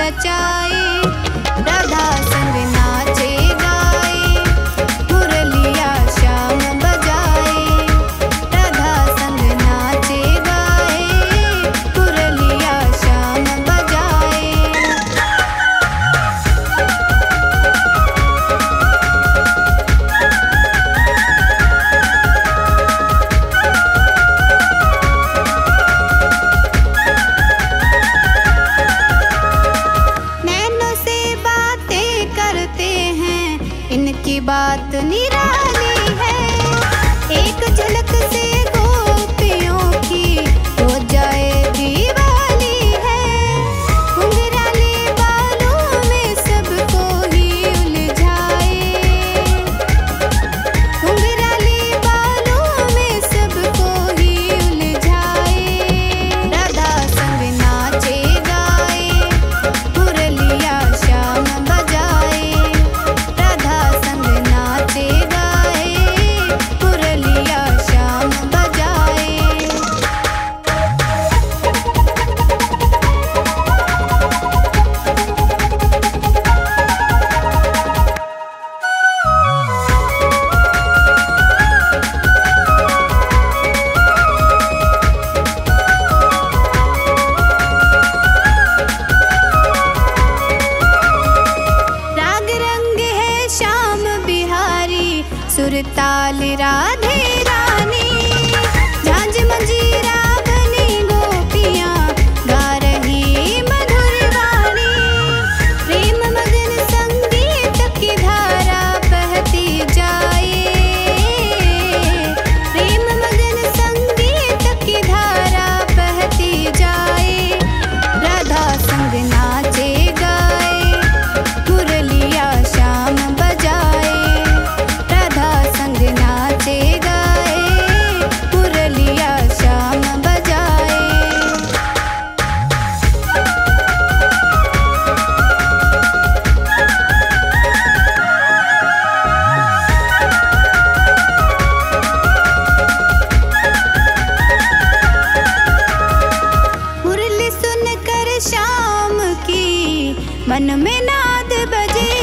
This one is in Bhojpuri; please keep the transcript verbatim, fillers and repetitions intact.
बचाए। राधा संग नाचे गाए, मुरलिया श्याम बजाए। राधा संग नाचे गाए, मुरलिया श्याम बजाए। नैनों से बातें करते हैं, इनकी बात निराली है। एक झलक से गोपियों की हो जाए दीवाली है। घुंघराले बालों में सबको ही उलझाए। घुंघराले बालों में सबको ही उलझाए। राधा संग नाचे गाए, मुरलिया श्याम बजाए। राधा संग नाचे गाए, मुरलिया श्याम बजाए। राग रंग है श्याम बिहारी, सुरताल राधे रानी। झांझ मंजीरा बनी गोपियाँ गा रही मधुर वाणी। प्रेम मगन संगीत की धारा बहती जाए। प्रेम मगन संगीत की धारा बहती जाए। राधा संग नाचे गाए, मुरलिया श्याम बजाए। राधा संग नाचे गाए, मुरलिया श्याम बजाए। मुरली सुनकर श्याम की मन में नाद बजे।